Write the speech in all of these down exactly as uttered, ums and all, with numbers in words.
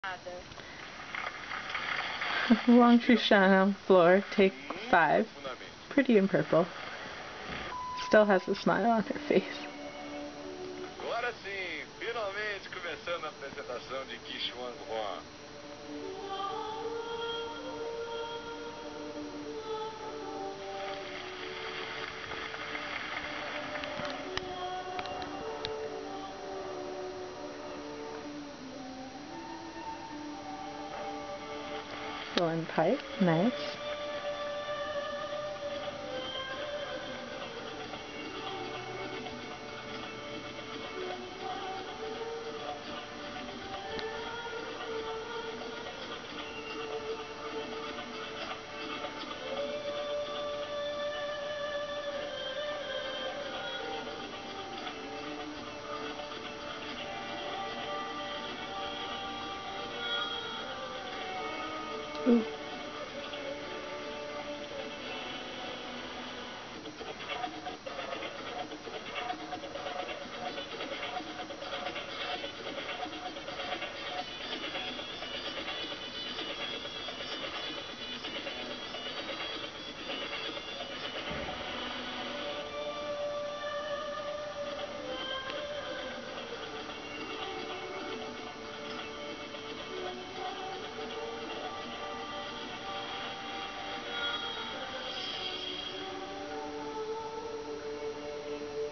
Wang Shushan on floor, take five. Pretty in purple. Still has a smile on her face. Agora sim, finalmente começando a apresentação de Qi Shuanghuan. Rolling pipe, nice. Ooh.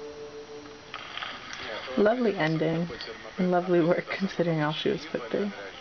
Lovely ending, and lovely work considering all she was put through.